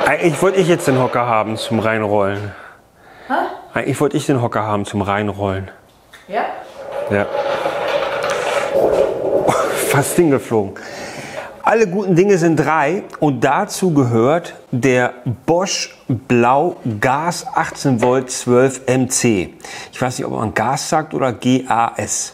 Eigentlich wollte ich jetzt den Hocker haben zum Reinrollen. Hä? Eigentlich wollte ich den Hocker haben zum Reinrollen. Ja? Ja. Fast hingeflogen. Alle guten Dinge sind drei und dazu gehört der Bosch Blau Gas 18 Volt 12 MC. Ich weiß nicht, ob man Gas sagt oder GAS.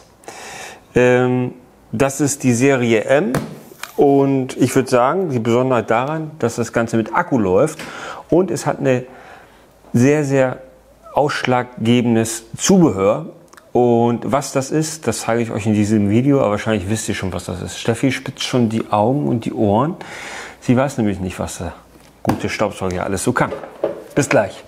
Das ist die Serie M und ich würde sagen, die Besonderheit daran, dass das Ganze mit Akku läuft und es hat eine sehr, sehr ausschlaggebendes Zubehör. Und was das ist, das zeige ich euch in diesem Video, aber wahrscheinlich wisst ihr schon, was das ist. Steffi spitzt schon die Augen und die Ohren. Sie weiß nämlich nicht, was der gute Staubsauger alles so kann. Bis gleich.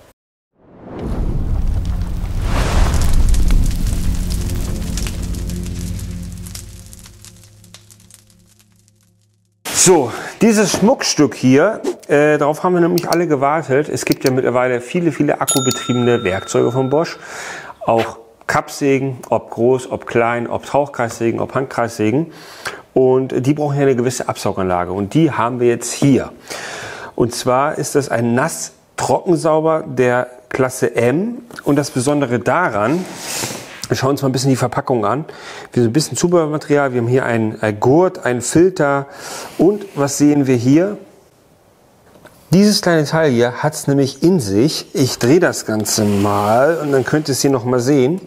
So, dieses Schmuckstück hier, darauf haben wir nämlich alle gewartet. Es gibt ja mittlerweile viele, viele akkubetriebene Werkzeuge von Bosch. Auch Kappsägen, ob groß, ob klein, ob Tauchkreissägen, ob Handkreissägen. Und die brauchen ja eine gewisse Absauganlage. Und die haben wir jetzt hier. Und zwar ist das ein Nass-Trockensauger der Klasse M. Und das Besondere daran, wir schauen uns mal ein bisschen die Verpackung an. Wir haben ein bisschen Zubehörmaterial. Wir haben hier einen Gurt, einen Filter. Und was sehen wir hier? Dieses kleine Teil hier hat es nämlich in sich. Ich drehe das Ganze mal und dann könnt ihr es hier noch mal sehen.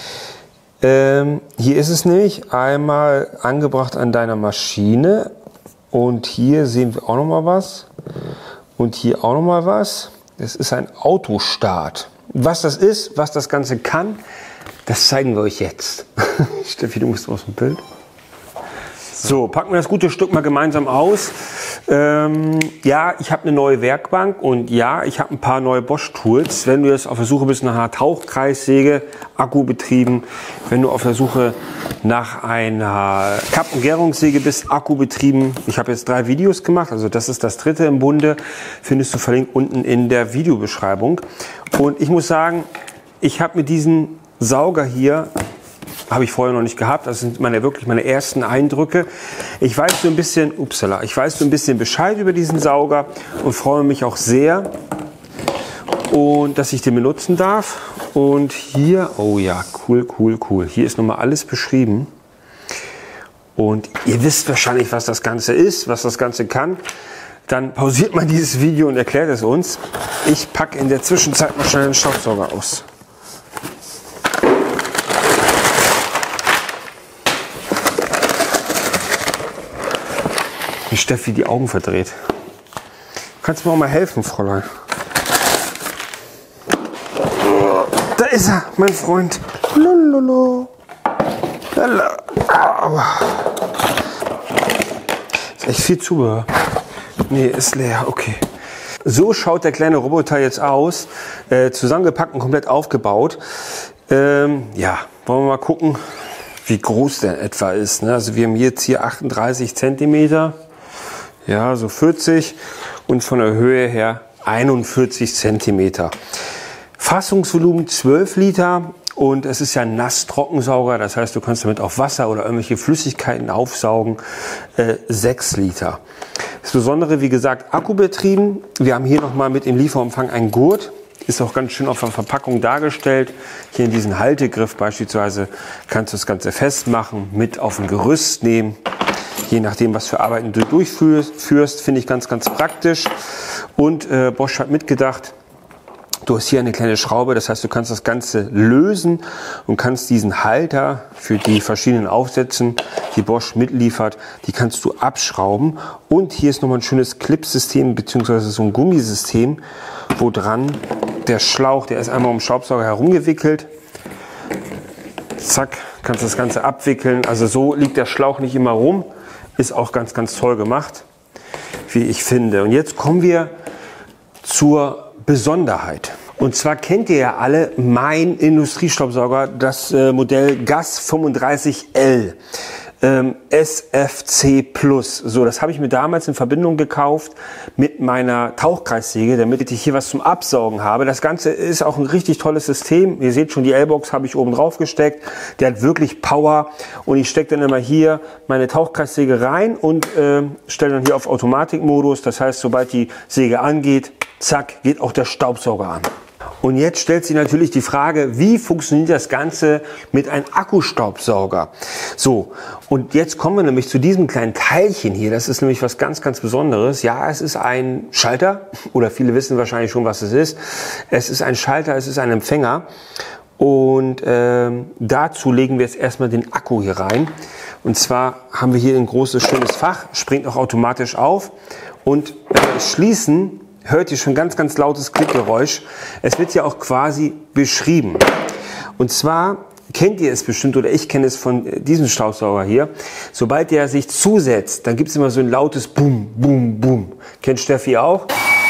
Hier ist es nämlich einmal angebracht an deiner Maschine und hier sehen wir auch noch mal was und hier auch noch mal was. Das ist ein Autostart. Was das ist, was das Ganze kann, das zeigen wir euch jetzt. Steffi, du musst aus dem Bild. So, packen wir das gute Stück mal gemeinsam aus. Ja, ich habe eine neue Werkbank und ja, ich habe ein paar neue Bosch-Tools. Wenn du jetzt auf der Suche bist nach einer Tauchkreissäge, akkubetrieben, wenn du auf der Suche nach einer Kapp- und Gärungssäge bist, akkubetrieben. Ich habe jetzt 3 Videos gemacht, also das ist das 3. im Bunde, findest du verlinkt unten in der Videobeschreibung. Und ich muss sagen, ich habe mit diesem Sauger hier, habe ich vorher noch nicht gehabt. Das sind wirklich meine ersten Eindrücke. Ich weiß so ein bisschen, Bescheid über diesen Sauger und freue mich auch sehr, und dass ich den benutzen darf. Und hier, oh ja, cool, cool, cool. Hier ist nochmal alles beschrieben. Und ihr wisst wahrscheinlich, was das Ganze ist, was das Ganze kann. Dann pausiert mal dieses Video und erklärt es uns. Ich packe in der Zwischenzeit mal schnell den Staubsauger aus. Wie Steffi die Augen verdreht. Kannst du mir auch mal helfen, Fräulein? Da ist er, mein Freund. Lololo. Ist echt viel Zubehör. Nee, ist leer, okay. So schaut der kleine Roboter jetzt aus. Zusammengepackt und komplett aufgebaut. Ja, wollen wir mal gucken, wie groß der etwa ist. Ne? Also wir haben jetzt hier 38 cm. Ja, so 40 und von der Höhe her 41 cm. Fassungsvolumen 12 Liter und es ist ja ein Nass-Trockensauger, das heißt, du kannst damit auch Wasser oder irgendwelche Flüssigkeiten aufsaugen, 6 Liter. Das Besondere, wie gesagt, akkubetrieben. Wir haben hier nochmal mit im Lieferumfang einen Gurt, ist auch ganz schön auf der Verpackung dargestellt. Hier in diesen Haltegriff beispielsweise kannst du das Ganze festmachen, mit auf ein Gerüst nehmen. Je nachdem, was für Arbeiten du durchführst, finde ich ganz, ganz praktisch. Und Bosch hat mitgedacht, du hast hier eine kleine Schraube, das heißt, du kannst das Ganze lösen und kannst diesen Halter für die verschiedenen Aufsätze, die Bosch mitliefert, die kannst du abschrauben. Und hier ist nochmal ein schönes Clipsystem bzw. so ein Gummisystem, wo dran der Schlauch, der ist einmal um den Staubsauger herumgewickelt. Zack, kannst das Ganze abwickeln. Also so liegt der Schlauch nicht immer rum. Ist auch ganz, ganz toll gemacht, wie ich finde. Und jetzt kommen wir zur Besonderheit. Und zwar kennt ihr ja alle meinen Industriestaubsauger, das Modell GAS 35L. SFC Plus. So, das habe ich mir damals in Verbindung gekauft mit meiner Tauchkreissäge, damit ich hier was zum Absaugen habe. Das Ganze ist auch ein richtig tolles System. Ihr seht schon, die L-Box habe ich oben drauf gesteckt. Der hat wirklich Power und ich stecke dann immer hier meine Tauchkreissäge rein und stelle dann hier auf Automatikmodus. Das heißt, sobald die Säge angeht, zack, geht auch der Staubsauger an. Und jetzt stellt sich natürlich die Frage, wie funktioniert das Ganze mit einem Akkustaubsauger? So, und jetzt kommen wir nämlich zu diesem kleinen Teilchen hier. Das ist nämlich was ganz, ganz Besonderes. Ja, es ist ein Schalter, oder viele wissen wahrscheinlich schon, was es ist. Es ist ein Schalter, es ist ein Empfänger. Und dazu legen wir jetzt erstmal den Akku hier rein. Und zwar haben wir hier ein großes, schönes Fach, springt auch automatisch auf. Und wenn wir es schließen, hört ihr schon ganz, ganz lautes Klickgeräusch. Es wird ja auch quasi beschrieben. Und zwar kennt ihr es bestimmt, oder ich kenne es von diesem Staubsauger hier. Sobald der sich zusetzt, dann gibt es immer so ein lautes Boom, Boom, Boom. Kennt Steffi auch?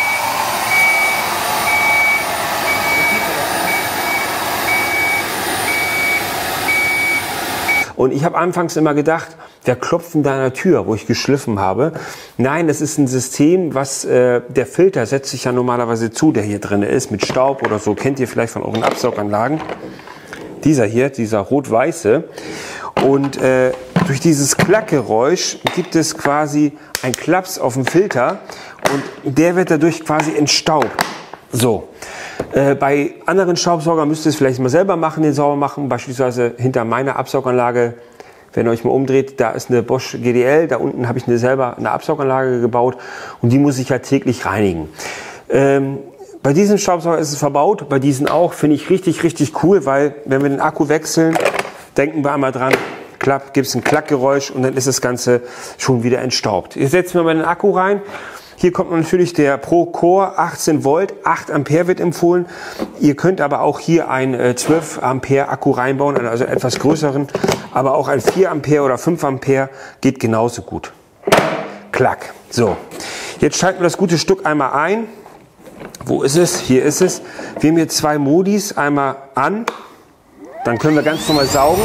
Und ich habe anfangs immer gedacht, der klopft an deiner Tür, wo ich geschliffen habe. Nein, das ist ein System, was der Filter setzt sich ja normalerweise zu, der hier drin ist, mit Staub oder so. Kennt ihr vielleicht von euren Absauganlagen. Dieser hier, dieser rot-weiße. Und durch dieses Klackgeräusch gibt es quasi einen Klaps auf dem Filter und der wird dadurch quasi entstaubt. So. Bei anderen Staubsaugern müsst ihr es vielleicht mal selber machen, den sauber machen. Beispielsweise hinter meiner Absauganlage, wenn ihr euch mal umdreht, da ist eine Bosch GDL. Da unten habe ich selber eine Absauganlage gebaut und die muss ich halt täglich reinigen. Bei diesem Staubsauger ist es verbaut, bei diesen auch. Finde ich richtig, richtig cool, weil wenn wir den Akku wechseln, denken wir einmal dran, klapp, gibt es ein Klackgeräusch und dann ist das Ganze schon wieder entstaubt. Jetzt setzen wir mal den Akku rein. Hier kommt natürlich der Pro-Core 18 Volt, 8 Ampere wird empfohlen. Ihr könnt aber auch hier einen 12 Ampere Akku reinbauen, also etwas größeren. Aber auch ein 4 Ampere oder 5 Ampere geht genauso gut. Klack. So, jetzt schalten wir das gute Stück einmal ein. Wo ist es? Hier ist es. Wir haben hier zwei Modis. Einmal an. Dann können wir ganz normal saugen.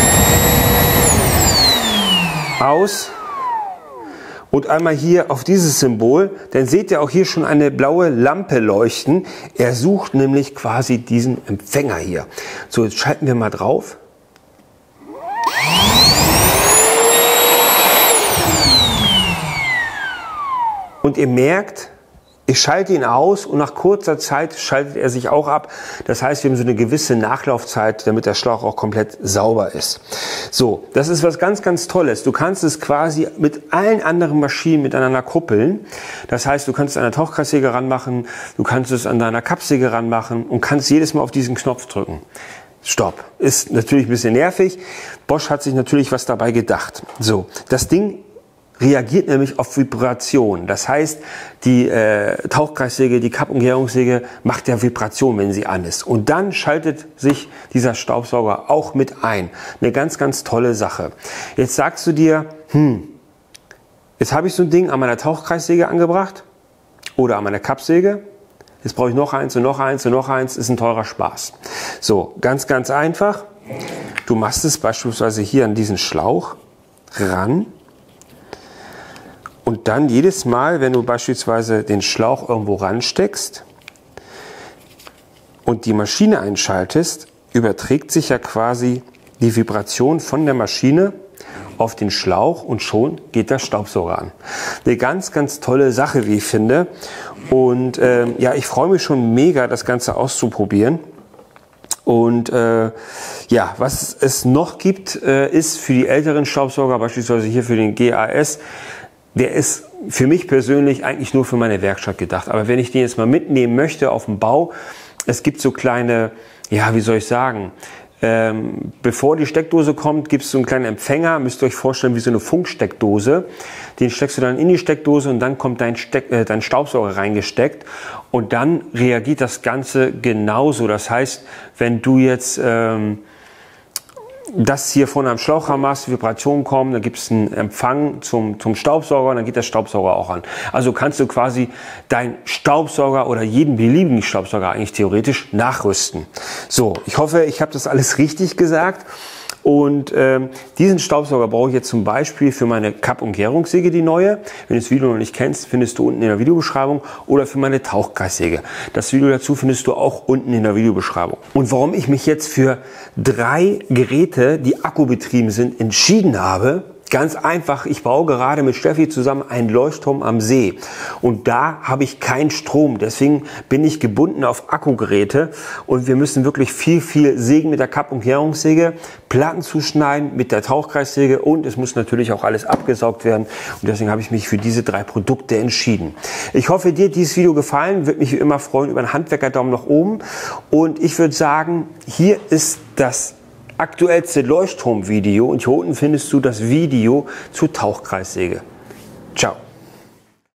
Aus. Und einmal hier auf dieses Symbol, dann seht ihr auch hier schon eine blaue Lampe leuchten. Er sucht nämlich quasi diesen Empfänger hier. So, jetzt schalten wir mal drauf. Und ihr merkt, ich schalte ihn aus und nach kurzer Zeit schaltet er sich auch ab. Das heißt, wir haben so eine gewisse Nachlaufzeit, damit der Schlauch auch komplett sauber ist. So, das ist was ganz, ganz Tolles. Du kannst es quasi mit allen anderen Maschinen miteinander kuppeln. Das heißt, du kannst es an der Tauchkreissäge ranmachen, du kannst es an deiner Kappsäge ranmachen und kannst jedes Mal auf diesen Knopf drücken. Stopp. Ist natürlich ein bisschen nervig. Bosch hat sich natürlich was dabei gedacht. So, das Ding reagiert nämlich auf Vibration. Das heißt, die Tauchkreissäge, die Kapp- und Gärungssäge macht ja Vibration, wenn sie an ist. Und dann schaltet sich dieser Staubsauger auch mit ein. Eine ganz, ganz tolle Sache. Jetzt sagst du dir, jetzt habe ich so ein Ding an meiner Tauchkreissäge angebracht oder an meiner Kappsäge. Jetzt brauche ich noch eins und noch eins und noch eins. Ist ein teurer Spaß. So, ganz, ganz einfach. Du machst es beispielsweise hier an diesen Schlauch ran. Und dann jedes Mal, wenn du beispielsweise den Schlauch irgendwo ransteckst und die Maschine einschaltest, überträgt sich ja quasi die Vibration von der Maschine auf den Schlauch und schon geht der Staubsauger an. Eine ganz, ganz tolle Sache, wie ich finde. Und ja, ich freue mich schon mega, das Ganze auszuprobieren. Und ja, was es noch gibt, ist für die älteren Staubsauger, beispielsweise hier für den GAS, der ist für mich persönlich eigentlich nur für meine Werkstatt gedacht. Aber wenn ich den jetzt mal mitnehmen möchte auf dem Bau, es gibt so kleine, ja, wie soll ich sagen, bevor die Steckdose kommt, gibt es so einen kleinen Empfänger, müsst ihr euch vorstellen wie so eine Funksteckdose. Den steckst du dann in die Steckdose und dann kommt dein Staubsauger reingesteckt und dann reagiert das Ganze genauso. Das heißt, wenn du jetzt das hier von einem Schlauch machst, Vibrationen kommen, dann gibt es einen Empfang zum Staubsauger und dann geht der Staubsauger auch an. Also kannst du quasi deinen Staubsauger oder jeden beliebigen Staubsauger eigentlich theoretisch nachrüsten. So, ich hoffe, ich habe das alles richtig gesagt. Und diesen Staubsauger brauche ich jetzt zum Beispiel für meine Kapp- und Gärungssäge, die neue. Wenn du das Video noch nicht kennst, findest du unten in der Videobeschreibung. Oder für meine Tauchkreissäge. Das Video dazu findest du auch unten in der Videobeschreibung. Und warum ich mich jetzt für 3 Geräte, die akkubetrieben sind, entschieden habe, Ganz einfach, ich baue gerade mit Steffi zusammen einen Leuchtturm am See und da habe ich keinen Strom, deswegen bin ich gebunden auf Akkugeräte und wir müssen wirklich viel sägen mit der Kapp- und Kehrungssäge, Platten zuschneiden mit der Tauchkreissäge und es muss natürlich auch alles abgesaugt werden und deswegen habe ich mich für diese 3 Produkte entschieden. Ich hoffe, dir hat dieses Video gefallen, würde mich wie immer freuen über einen Handwerker-Daumen nach oben und ich würde sagen, hier ist das aktuellste Leuchtturmvideo und hier unten findest du das Video zur Tauchkreissäge. Ciao.